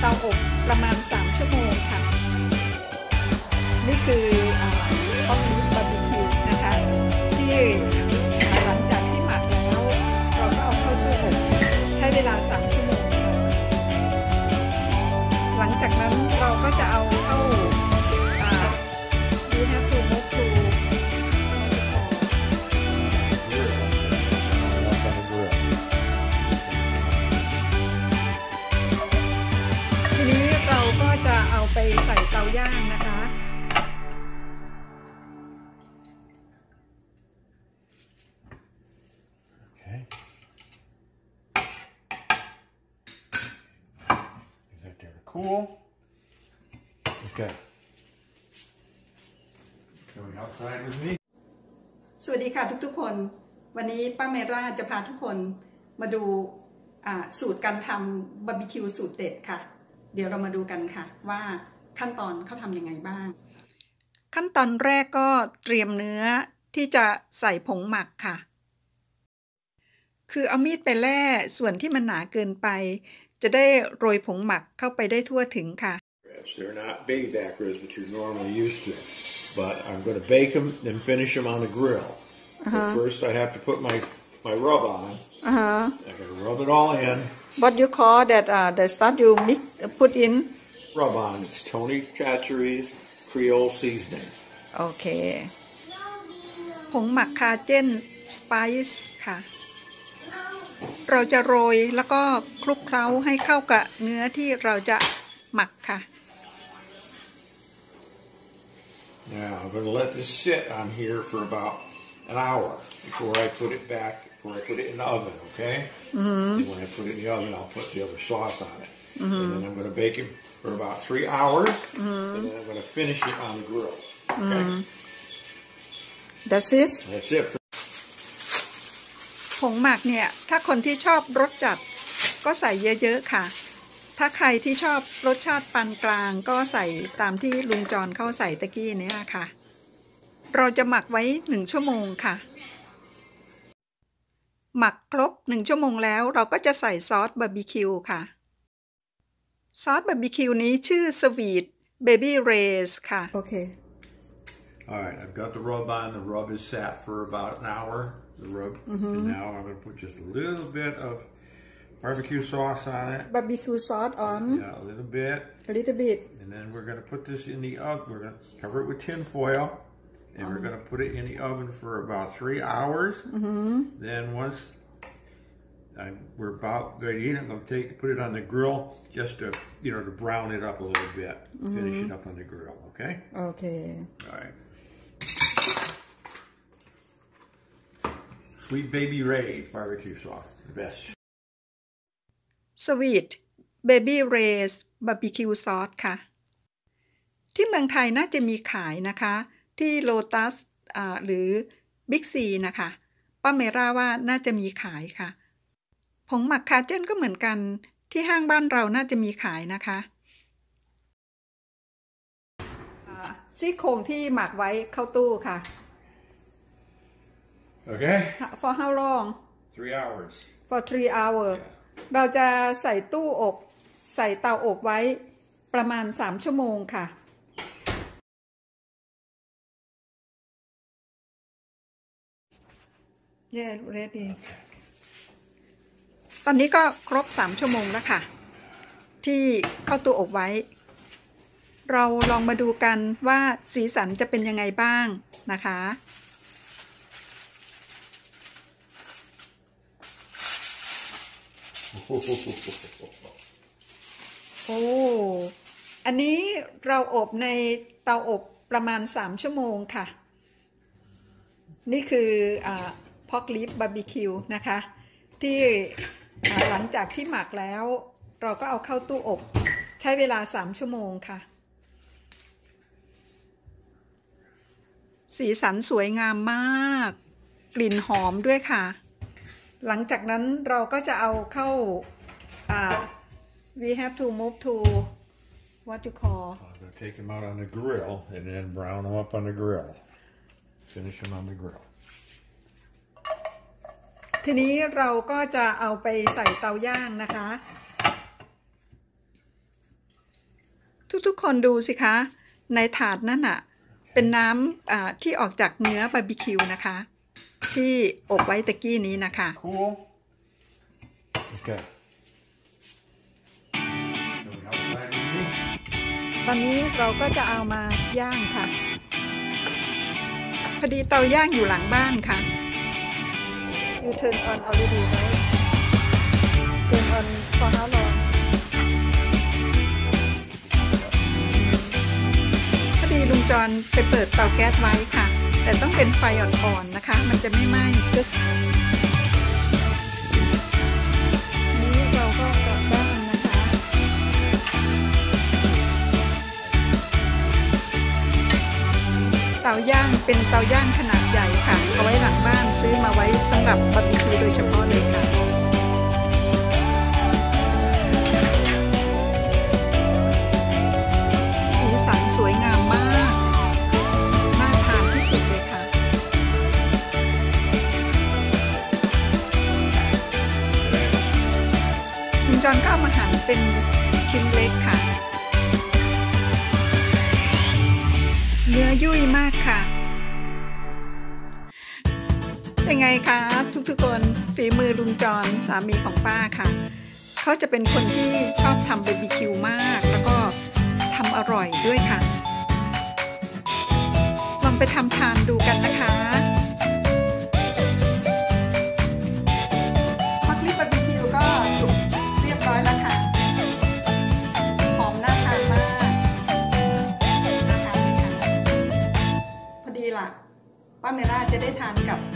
เตาอบประมาณ3ชั่วโมงค่ะนี่คือต้มบาร์บีคิวนะคะที่หลังจากที่หมักแล้วเราก็เอาเข้าตู้อบใช้เวลา3ชั่วโมงหลังจากนั้นเราก็จะเอาเข้าwe have to move to ทีนี้เราก็จะเอาไปใส่เตาย่างนะคะ Okay. Leave that there to cool. Okay. Going outside with me. สวัสดีค่ะทุกๆคนวันนี้ป้าเมราจะพาทุกคนมาดูสูตรการทำบาร์บีคิวสูตรเด็ดค่ะเดี๋ยวเรามาดูกันค่ะว่าขั้นตอนเขาทำยังไงบ้างขั้นตอนแรกก็เตรียมเนื้อที่จะใส่ผงหมักค่ะคือเอามีดไปแล่ส่วนที่มันหนาเกินไปจะได้โรยผงหมักเข้าไปได้ทั่วถึงค่ะ They're not baby back ribs that you're normally used to, but I'm going to bake them and finish them on the grill. But first, I have to put my rub on. I got to rub it all in. What you call that? The stuff you mix put in? Rub on. It's Tony Chachere's Creole seasoning. Okay. ผงหมักคาเจนสไปซ์ค่ะเราจะโรยแล้วก็คลุกเคล้าให้เข้ากับเนื้อที่เราจะหมักค่ะ Now I'm going to let this sit on here for about an hour before I put it back, before I put it in the oven, okay? And when I put it in the oven, I'll put the other sauce on it. And then I'm going to bake it for about 3 hours, and then I'm going to finish it on the grill. Okay? That's it. That's it. ผงหมักเนี่ยถ้าคนที่ชอบรสจัดก็ใส่เยอะๆค่ะถ้าใครที่ชอบรสชาติปานกลางก็ใส่ตามที่ลุงจรเขาใส่ตะกี้เนี่ยค่ะเราจะหมักไว้1ชั่วโมงค่ะหมักครบ1ชั่วโมงแล้วเราก็จะใส่ซอสบาร์บีคิวค่ะซอสบาร์บีคิวนี้ชื่อ Sweet Baby Ray's ค่ะโอเค Alright, I've got the rub on. The rub is sat for about an hour. The rub, and now I'm going to put just a little bit of barbecue sauce on it. Barbecue sauce on. Yeah, a little bit. A little bit. And then we're going to put this in the oven. We're going to cover it with tin foil, and we're going to put it in the oven for about 3 hours. Then once we're about ready to eat it, I'm going to put it on the grill just to, to brown it up a little bit. Finish it up on the grill, okay? Okay. All right. Sweet Baby Ray's barbecue sauce, the best. Sweet Baby Ray's barbecue sauce ค่ะที่เมืองไทยน่าจะมีขายนะคะที่โลตัสหรือบิ๊กซีนะคะป้าเมราว่าน่าจะมีขายค่ะผงหมักคาเจนก็เหมือนกันที่ห้างบ้านเราน่าจะมีขายนะคะซี่โครงที่หมักไว้เข้าตู้ค่ะ Okay. For how long? 3 hours. For 3 hours. เราจะใส่ตู้อบใส่เตาอบไว้ประมาณ3ชั่วโมงค่ะ Yeah, ready. ตอนนี้ก็ครบ3ชั่วโมงแล้วค่ะที่เข้าตู้อบไว้เราลองมาดูกันว่าสีสันจะเป็นยังไงบ้างนะคะโอ้อันนี้เราอบในเตาอบประมาณ3ชั่วโมงค่ะนี่คือpork rib barbecue นะคะที่หลังจากที่หมักแล้วเราก็เอาเข้าตู้อบใช้เวลา3ชั่วโมงค่ะสีสันสวยงามมากกลิ่นหอมด้วยค่ะหลังจากนั้นเราก็จะเอาเข้าwe have to move to what you call I'm going to take them out on the grill and then brown them up on the grill finish them on the grill ทีนี้เราก็จะเอาไปใส่เตาย่างนะคะทุกๆคนดูสิคะในถาดนั่นน่ะเป็นน้ำที่ออกจากเนื้อบาร์บีคิวนะคะที่อบไว้ตะกี้นี้นะคะ Cool. Okay. So we have a plan to do. ตอนนี้เราก็จะเอามาย่างค่ะพอดีเตาย่างอยู่หลังบ้านค่ะ You turn on already right? Turn on for how long? พอดีลุงจรไปเปิดเตาแก๊สไว้ค่ะแต่ต้องเป็นไฟอ่อนๆนะคะมันจะไม่ไหม้นี้เราก็กลับบ้านนะคะเตาย่างเป็นเตาย่างขนาดใหญ่ค่ะเอาไว้หลังบ้านซื้อมาไว้สำหรับบาร์บีคิวโดยเฉพาะเลยค่ะสีสันสวยงามมากน่าทานที่สุดเลยค่ะลุงจรก็เอามาหั่นเป็นชิ้นเล็กค่ะเนื้อยุ่ยมากค่ะเป็นไงคะทุกๆคนฝีมือลุงจรสามีของป้าค่ะเขาจะเป็นคนที่ชอบทำบาร์บีคิวมากแล้วก็ทำอร่อยด้วยค่ะลองไปทำทานดูกันนะคะมักลิบบาร์บีคิวก็สุกเรียบร้อยแล้วค่ะหอมน่าทานมากน่าทานเลยค่ะพอดีล่ะป้าเมล่าจะได้ทานกับ